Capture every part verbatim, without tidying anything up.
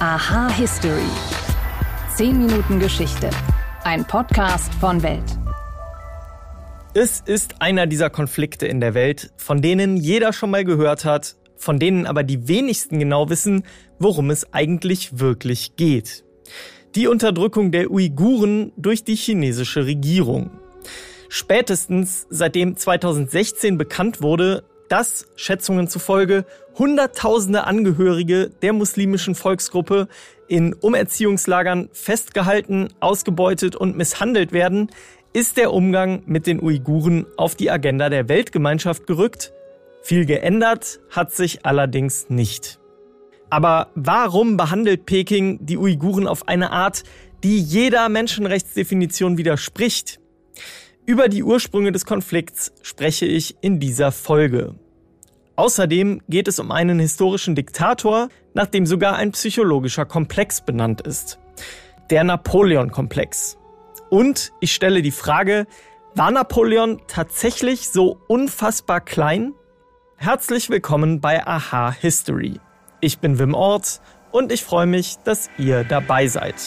Aha History. zehn Minuten Geschichte. Ein Podcast von Welt. Es ist einer dieser Konflikte in der Welt, von denen jeder schon mal gehört hat, von denen aber die wenigsten genau wissen, worum es eigentlich wirklich geht. Die Unterdrückung der Uiguren durch die chinesische Regierung. Spätestens seitdem zweitausendsechzehn bekannt wurde, dass, Schätzungen zufolge, Hunderttausende Angehörige der muslimischen Volksgruppe in Umerziehungslagern festgehalten, ausgebeutet und misshandelt werden, ist der Umgang mit den Uiguren auf die Agenda der Weltgemeinschaft gerückt. Viel geändert hat sich allerdings nicht. Aber warum behandelt Peking die Uiguren auf eine Art, die jeder Menschenrechtsdefinition widerspricht? Über die Ursprünge des Konflikts spreche ich in dieser Folge. Außerdem geht es um einen historischen Diktator, nach dem sogar ein psychologischer Komplex benannt ist. Der Napoleon-Komplex. Und ich stelle die Frage, war Napoleon tatsächlich so unfassbar klein? Herzlich willkommen bei Aha History. Ich bin Wim Ort und ich freue mich, dass ihr dabei seid.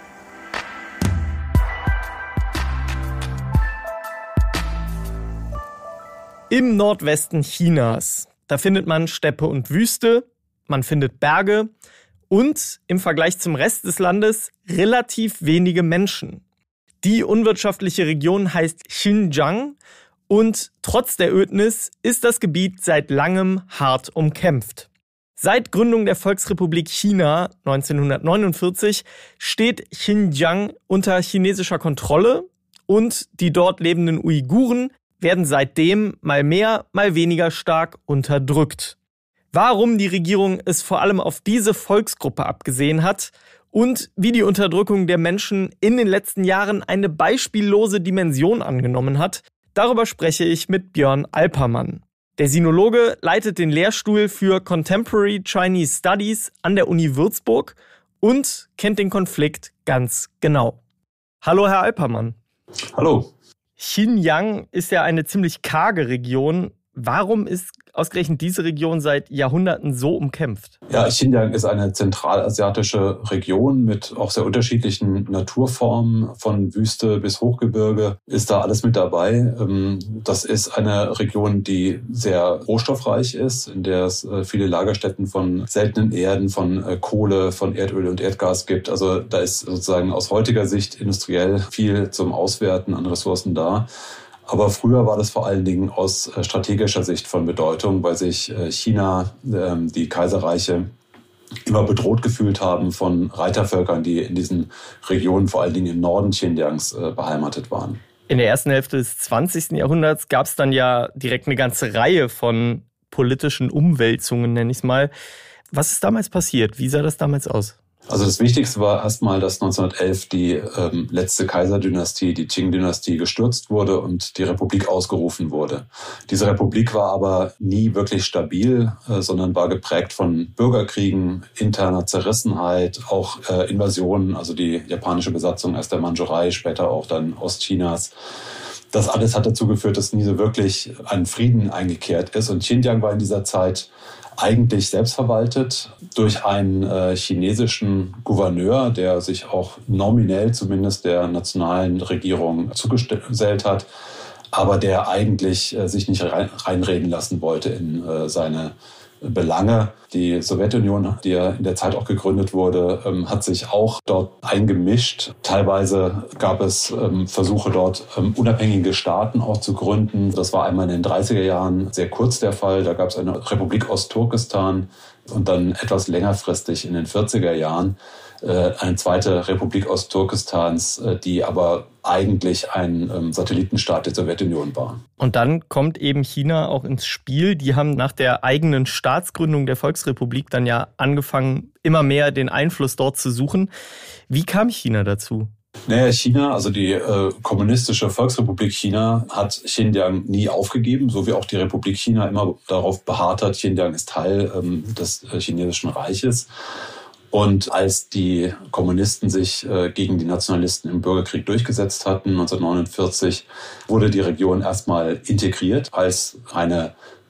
Im Nordwesten Chinas, da findet man Steppe und Wüste, man findet Berge und im Vergleich zum Rest des Landes relativ wenige Menschen. Die unwirtschaftliche Region heißt Xinjiang und trotz der Ödnis ist das Gebiet seit langem hart umkämpft. Seit Gründung der Volksrepublik China neunzehnhundertneunundvierzig steht Xinjiang unter chinesischer Kontrolle und die dort lebenden Uiguren werden seitdem mal mehr, mal weniger stark unterdrückt. Warum die Regierung es vor allem auf diese Volksgruppe abgesehen hat und wie die Unterdrückung der Menschen in den letzten Jahren eine beispiellose Dimension angenommen hat, darüber spreche ich mit Björn Alpermann. Der Sinologe leitet den Lehrstuhl für Contemporary Chinese Studies an der Uni Würzburg und kennt den Konflikt ganz genau. Hallo, Herr Alpermann. Hallo. Xinjiang ist ja eine ziemlich karge Region. Warum ist ausgerechnet diese Region seit Jahrhunderten so umkämpft? Ja, Xinjiang ist eine zentralasiatische Region mit auch sehr unterschiedlichen Naturformen, von Wüste bis Hochgebirge ist da alles mit dabei. Das ist eine Region, die sehr rohstoffreich ist, in der es viele Lagerstätten von seltenen Erden, von Kohle, von Erdöl und Erdgas gibt. Also da ist sozusagen aus heutiger Sicht industriell viel zum Auswerten an Ressourcen da. Aber früher war das vor allen Dingen aus strategischer Sicht von Bedeutung, weil sich China, die Kaiserreiche, immer bedroht gefühlt haben von Reitervölkern, die in diesen Regionen, vor allen Dingen im Norden Xinjiangs, beheimatet waren. In der ersten Hälfte des zwanzigsten Jahrhunderts gab es dann ja direkt eine ganze Reihe von politischen Umwälzungen, nenne ich es mal. Was ist damals passiert? Wie sah das damals aus? Also das Wichtigste war erstmal, dass neunzehnhundertelf die ähm, letzte Kaiserdynastie, die Qing-Dynastie, gestürzt wurde und die Republik ausgerufen wurde. Diese Republik war aber nie wirklich stabil, äh, sondern war geprägt von Bürgerkriegen, interner Zerrissenheit, auch äh, Invasionen, also die japanische Besatzung erst der Mandschurei, später auch dann Ostchinas. Das alles hat dazu geführt, dass nie so wirklich ein Frieden eingekehrt ist. Und Xinjiang war in dieser Zeit eigentlich selbstverwaltet durch einen äh, chinesischen Gouverneur, der sich auch nominell zumindest der nationalen Regierung zugesellt hat, aber der eigentlich äh, sich nicht rein, reinreden lassen wollte in äh, seine Belange. Die Sowjetunion, die ja in der Zeit auch gegründet wurde, ähm, hat sich auch dort eingemischt. Teilweise gab es ähm, Versuche dort, ähm, unabhängige Staaten auch zu gründen. Das war einmal in den dreißiger Jahren sehr kurz der Fall. Da gab es eine Republik Ostturkestan und dann etwas längerfristig in den vierziger Jahren äh, eine zweite Republik Ostturkestans, äh, die aber eigentlich ein ähm, Satellitenstaat der Sowjetunion war. Und dann kommt eben China auch ins Spiel. Die haben nach der eigenen Staatsgründung der Volksrepublik dann ja angefangen, immer mehr den Einfluss dort zu suchen. Wie kam China dazu? Naja, China, also die äh, kommunistische Volksrepublik China, hat Xinjiang nie aufgegeben, so wie auch die Republik China immer darauf beharrt hat, Xinjiang ist Teil ähm, des äh, chinesischen Reiches. Und als die Kommunisten sich äh, gegen die Nationalisten im Bürgerkrieg durchgesetzt hatten, neunzehnhundertneunundvierzig, wurde die Region erstmal integriert als eine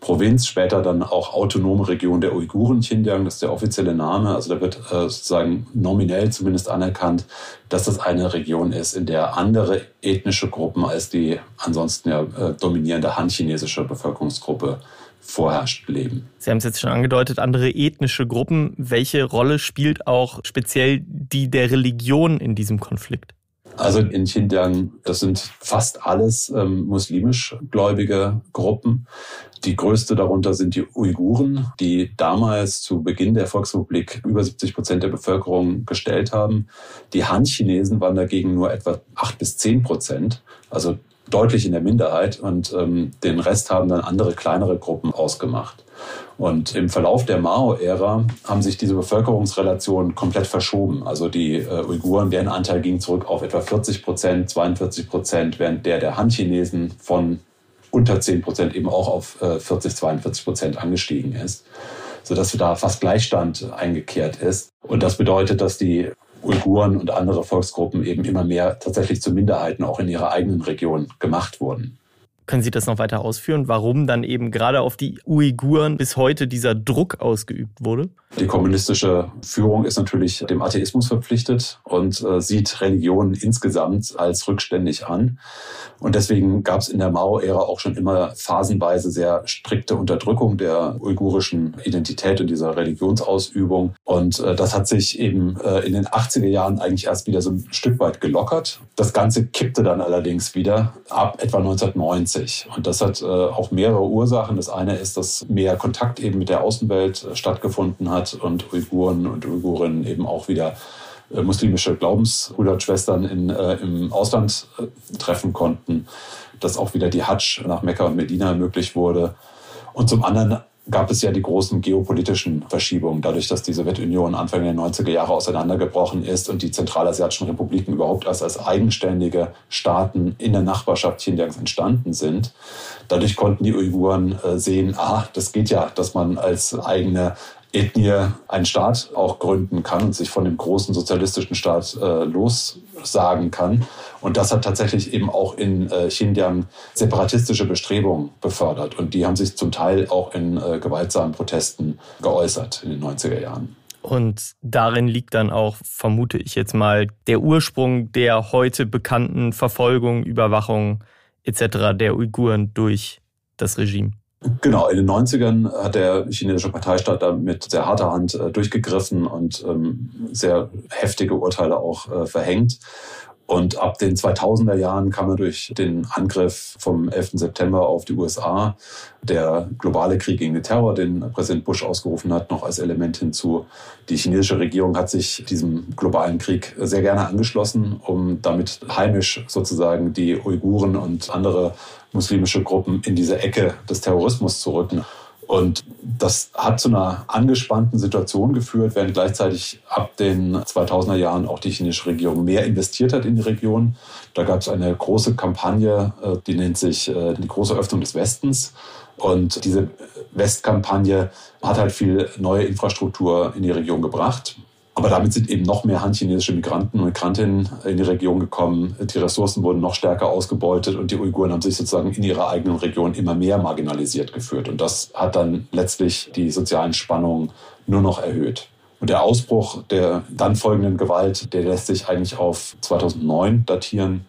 Provinz, später dann auch autonome Region der Uiguren, Xinjiang, das ist der offizielle Name. Also da wird äh, sozusagen nominell zumindest anerkannt, dass das eine Region ist, in der andere ethnische Gruppen als die ansonsten ja äh, dominierende han-chinesische Bevölkerungsgruppe vorherrscht leben. Sie haben es jetzt schon angedeutet, andere ethnische Gruppen. Welche Rolle spielt auch speziell die der Religion in diesem Konflikt? Also in Xinjiang, das sind fast alles ähm, muslimisch gläubige Gruppen. Die größte darunter sind die Uiguren, die damals zu Beginn der Volksrepublik über siebzig Prozent der Bevölkerung gestellt haben. Die Han-Chinesen waren dagegen nur etwa acht bis zehn Prozent, also deutlich in der Minderheit. Und ähm, den Rest haben dann andere kleinere Gruppen ausgemacht. Und im Verlauf der Mao-Ära haben sich diese Bevölkerungsrelationen komplett verschoben. Also die äh, Uiguren, deren Anteil ging zurück auf etwa vierzig Prozent, zweiundvierzig Prozent, während der der Han-Chinesen von unter zehn Prozent eben auch auf äh, vierzig, zweiundvierzig Prozent angestiegen ist, sodass da fast Gleichstand eingekehrt ist. Und das bedeutet, dass die Uiguren und andere Volksgruppen eben immer mehr tatsächlich zu Minderheiten auch in ihrer eigenen Region gemacht wurden. Können Sie das noch weiter ausführen, warum dann eben gerade auf die Uiguren bis heute dieser Druck ausgeübt wurde? Die kommunistische Führung ist natürlich dem Atheismus verpflichtet und äh, sieht Religionen insgesamt als rückständig an. Und deswegen gab es in der Mao-Ära auch schon immer phasenweise sehr strikte Unterdrückung der uigurischen Identität und dieser Religionsausübung. Und äh, das hat sich eben äh, in den achtziger Jahren eigentlich erst wieder so ein Stück weit gelockert. Das Ganze kippte dann allerdings wieder ab etwa neunzehnhundertneunzig. Und das hat äh, auch mehrere Ursachen. Das eine ist, dass mehr Kontakt eben mit der Außenwelt äh, stattgefunden hat und Uiguren und Uigurinnen eben auch wieder äh, muslimische Glaubensbrüder und Schwestern in, äh, im Ausland äh, treffen konnten, dass auch wieder die Hadsch nach Mekka und Medina möglich wurde. Und zum anderen gab es ja die großen geopolitischen Verschiebungen, dadurch, dass die Sowjetunion Anfang der neunziger Jahre auseinandergebrochen ist und die zentralasiatischen Republiken überhaupt erst als eigenständige Staaten in der Nachbarschaft Xinjiangs entstanden sind. Dadurch konnten die Uiguren äh, sehen, ah, das geht ja, dass man als eigene Ethnie einen Staat auch gründen kann und sich von dem großen sozialistischen Staat äh, lossagen kann. Und das hat tatsächlich eben auch in äh, Xinjiang separatistische Bestrebungen befördert. Und die haben sich zum Teil auch in äh, gewaltsamen Protesten geäußert in den neunziger Jahren. Und darin liegt dann auch, vermute ich jetzt mal, der Ursprung der heute bekannten Verfolgung, Überwachung et cetera der Uiguren durch das Regime. Genau, in den neunzigern hat der chinesische Parteistaat da mit sehr harter Hand äh, durchgegriffen und ähm, sehr heftige Urteile auch äh, verhängt. Und ab den zweitausender Jahren kam er durch den Angriff vom elften September auf die U S A, der globale Krieg gegen den Terror, den Präsident Bush ausgerufen hat, noch als Element hinzu. Die chinesische Regierung hat sich diesem globalen Krieg sehr gerne angeschlossen, um damit heimisch sozusagen die Uiguren und andere muslimische Gruppen in diese Ecke des Terrorismus zu rücken. Und das hat zu einer angespannten Situation geführt, während gleichzeitig ab den zweitausender Jahren auch die chinesische Regierung mehr investiert hat in die Region. Da gab es eine große Kampagne, die nennt sich die große Öffnung des Westens. Und diese Westkampagne hat halt viel neue Infrastruktur in die Region gebracht. Aber damit sind eben noch mehr han-chinesische Migranten und Migrantinnen in die Region gekommen. Die Ressourcen wurden noch stärker ausgebeutet und die Uiguren haben sich sozusagen in ihrer eigenen Region immer mehr marginalisiert geführt. Und das hat dann letztlich die sozialen Spannungen nur noch erhöht. Und der Ausbruch der dann folgenden Gewalt, der lässt sich eigentlich auf zweitausendneun datieren.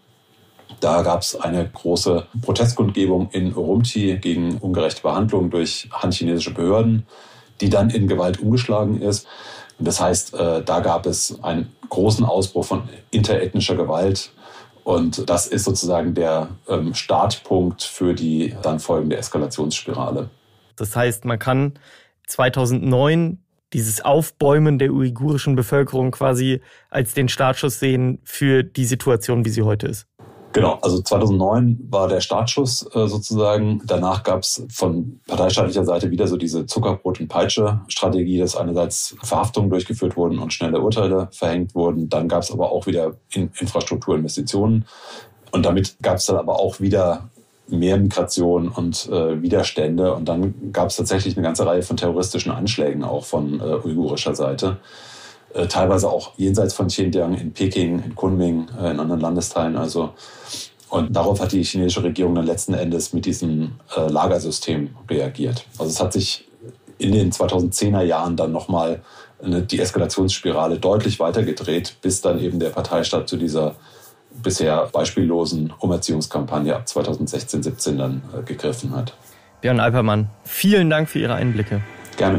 Da gab es eine große Protestkundgebung in Urumqi gegen ungerechte Behandlung durch han-chinesische Behörden, die dann in Gewalt umgeschlagen ist. Und das heißt, da gab es einen großen Ausbruch von interethnischer Gewalt. Und das ist sozusagen der Startpunkt für die dann folgende Eskalationsspirale. Das heißt, man kann zweitausendneun dieses Aufbäumen der uigurischen Bevölkerung quasi als den Startschuss sehen für die Situation, wie sie heute ist. Genau, also zweitausendneun war der Startschuss äh, sozusagen. Danach gab es von parteistaatlicher Seite wieder so diese Zuckerbrot- und Peitsche-Strategie, dass einerseits Verhaftungen durchgeführt wurden und schnelle Urteile verhängt wurden. Dann gab es aber auch wieder in Infrastrukturinvestitionen. Und damit gab es dann aber auch wieder mehr Migration und äh, Widerstände. Und dann gab es tatsächlich eine ganze Reihe von terroristischen Anschlägen auch von äh, uigurischer Seite. Teilweise auch jenseits von Xinjiang, in Peking, in Kunming, in anderen Landesteilen. Also Und darauf hat die chinesische Regierung dann letzten Endes mit diesem äh, Lagersystem reagiert. Also es hat sich in den zweitausendzehner Jahren dann nochmal die Eskalationsspirale deutlich weitergedreht, bis dann eben der Parteistaat zu dieser bisher beispiellosen Umerziehungskampagne ab zweitausendsechzehn siebzehn dann äh, gegriffen hat. Björn Alpermann, vielen Dank für Ihre Einblicke. Gerne.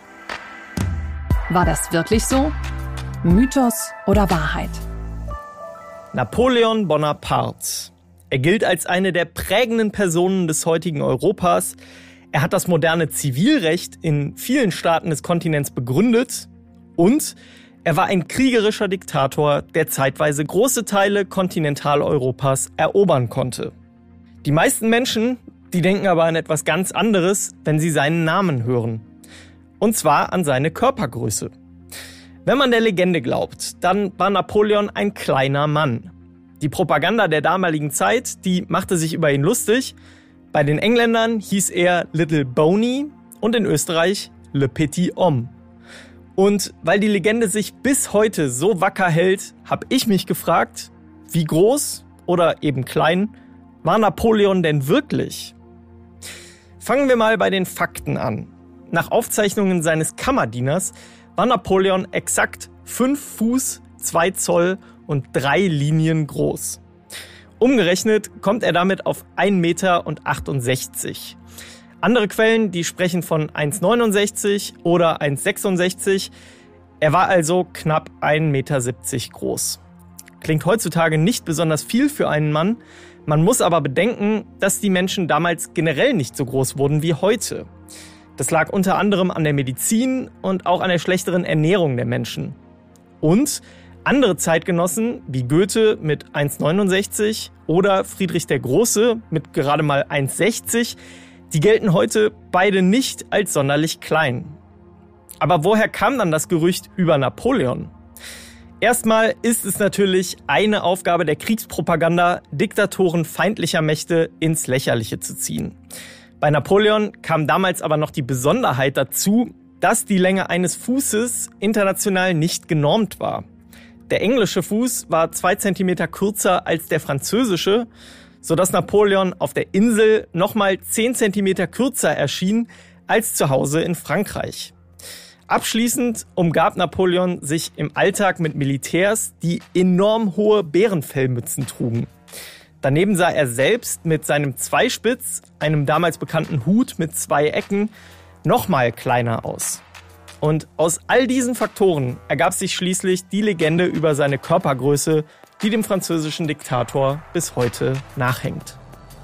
War das wirklich so? Mythos oder Wahrheit? Napoleon Bonaparte. Er gilt als eine der prägenden Personen des heutigen Europas. Er hat das moderne Zivilrecht in vielen Staaten des Kontinents begründet und er war ein kriegerischer Diktator, der zeitweise große Teile Kontinentaleuropas erobern konnte. Die meisten Menschen, die denken aber an etwas ganz anderes, wenn sie seinen Namen hören. Und zwar an seine Körpergröße. Wenn man der Legende glaubt, dann war Napoleon ein kleiner Mann. Die Propaganda der damaligen Zeit, die machte sich über ihn lustig. Bei den Engländern hieß er Little Boney und in Österreich Le Petit Homme. Und weil die Legende sich bis heute so wacker hält, habe ich mich gefragt, wie groß oder eben klein war Napoleon denn wirklich? Fangen wir mal bei den Fakten an. Nach Aufzeichnungen seines Kammerdieners war Napoleon exakt fünf Fuß, zwei Zoll und drei Linien groß. Umgerechnet kommt er damit auf ein Meter achtundsechzig. Andere Quellen, die sprechen von eins Komma neunundsechzig oder eins Komma sechsundsechzig. Er war also knapp ein Meter siebzig groß. Klingt heutzutage nicht besonders viel für einen Mann. Man muss aber bedenken, dass die Menschen damals generell nicht so groß wurden wie heute. Das lag unter anderem an der Medizin und auch an der schlechteren Ernährung der Menschen. Und andere Zeitgenossen wie Goethe mit eins Komma neunundsechzig oder Friedrich der Große mit gerade mal eins Komma sechzig, die gelten heute beide nicht als sonderlich klein. Aber woher kam dann das Gerücht über Napoleon? Erstmal ist es natürlich eine Aufgabe der Kriegspropaganda, Diktatoren feindlicher Mächte ins Lächerliche zu ziehen. Bei Napoleon kam damals aber noch die Besonderheit dazu, dass die Länge eines Fußes international nicht genormt war. Der englische Fuß war zwei Zentimeter kürzer als der französische, sodass Napoleon auf der Insel nochmal zehn Zentimeter kürzer erschien als zu Hause in Frankreich. Abschließend umgab Napoleon sich im Alltag mit Militärs, die enorm hohe Bärenfellmützen trugen. Daneben sah er selbst mit seinem Zweispitz, einem damals bekannten Hut mit zwei Ecken, nochmal kleiner aus. Und aus all diesen Faktoren ergab sich schließlich die Legende über seine Körpergröße, die dem französischen Diktator bis heute nachhängt.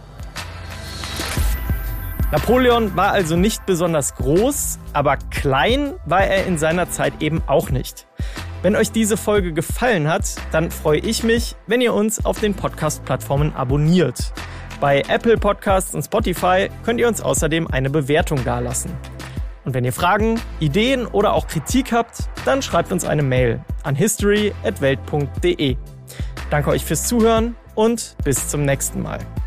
Napoleon war also nicht besonders groß, aber klein war er in seiner Zeit eben auch nicht. Wenn euch diese Folge gefallen hat, dann freue ich mich, wenn ihr uns auf den Podcast-Plattformen abonniert. Bei Apple Podcasts und Spotify könnt ihr uns außerdem eine Bewertung dalassen. Und wenn ihr Fragen, Ideen oder auch Kritik habt, dann schreibt uns eine Mail an history at welt punkt de. Danke euch fürs Zuhören und bis zum nächsten Mal.